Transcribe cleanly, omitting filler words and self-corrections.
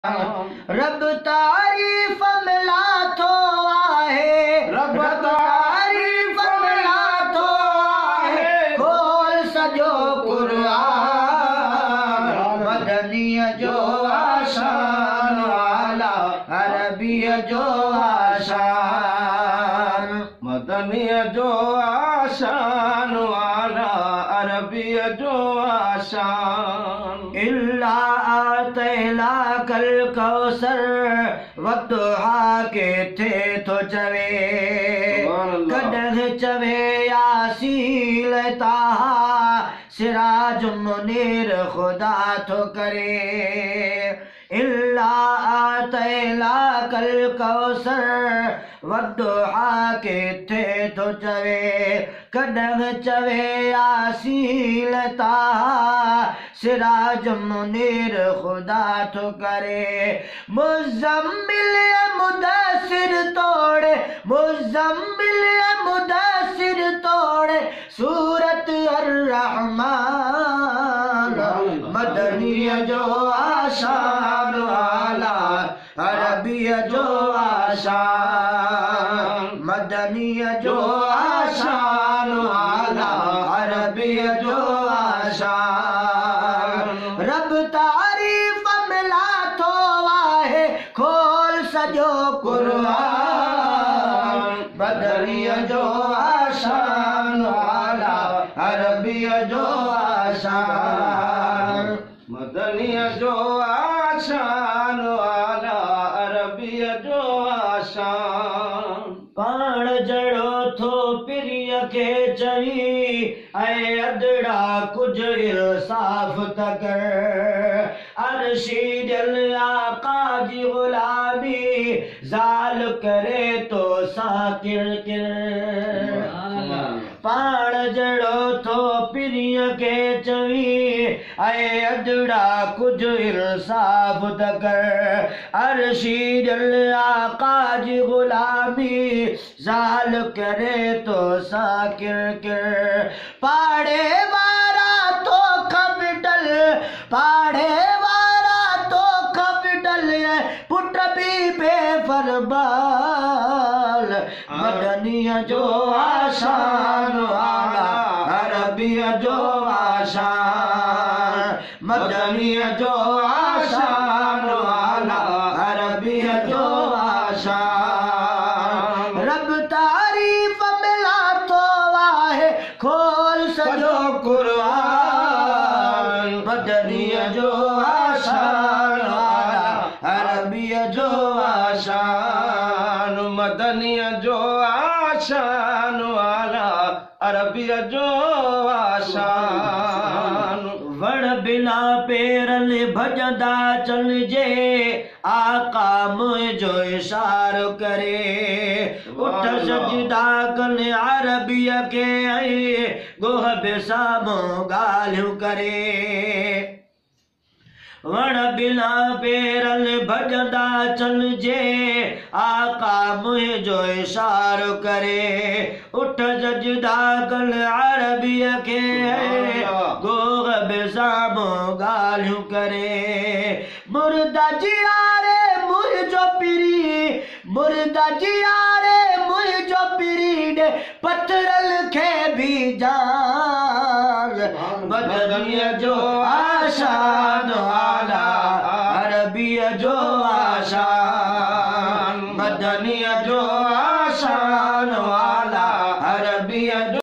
रब तारीफ मिला तो आहे, रब तारीफ मिला तो आहे, खोल सजो कुरान मदनीअ जो आशान वाला अरबीअ जो आशान, मदनीअ जो आशान वाला अरबीअ जो आशान। इल्ला आतैला कल कौसर वद्दुहा के थे तो चवे, कॾहिं चवे यासीन ताहा सिराज मुनीर खुदा तो करे। इल्ला आतैला कल कौसर वद्दुहा के थे तो चवे, कॾहिं चवे यासीन ताहा सिराज मुनीर खुदा तो करे। मुज़म्मिल मुदस्सिर तोड़े, मुज़म्मिल मुदस्सिर तोड़े सूरत अर्रहमान मदनीअ जो आशान वाला अरबीअ जो आशान, मदनीअ जो आशान वाला अरबीअ जो आशान। रब तारीफ मिला तो आहे, खोल सजो कुरान मदनीअ जो आशान वाला अरबीअ जो आशान, मदनीअ जो आशान वाला अरबीअ जो आशान। पाण जड़ो थो पिरीअ खे चई ऐं अदड़ा कुछ इंसाफ़ त कर, अर्शी दिल आका जी गुलामी ज़ाल करे तो सां किर किर। पाण जड़ो थो पिरीअ खे चई ऐं अदड़ा कुछ इंसाफ़ त कर, अर्शी दिल आका जी गुलामी ज़ाल करे तो सां किर किर। पाड़े वारा तो खबिडल, पाड़े वारा तो खबिडल पुट भी बेफरबाल मदनीअ जो आशान वाला अरबीअ जो आशान, मदनीअ जो आशान वाला अरबीअ जो आशान। रब तारीफ मिला तो आहे, खोल सजो कुरान मदनीअ जो आशान वाला अरबीअ जो आशान, मदनीअ जो आशान वाला अरबीअ जो आशान। वण बिना पेरन भजदा चलजे आका मुझो इशारो करे, उठ सजदा कन अरबीअ के गोह बेसामो गालियूं करे। वण बिना पेरन भजदा चलजे आका मुझो इशारो करे, उठ सजदा कन अरबीअ के गोह बेसामो गालियूं करे। मुर्दा जियारे मुझो पिरी, मुर्दा जियारे मुझो पिरी दे पत्थरल खे भी जान मदनीअ जो आशान वाला अरबीअ जो आशान, मदनीअ जो आशान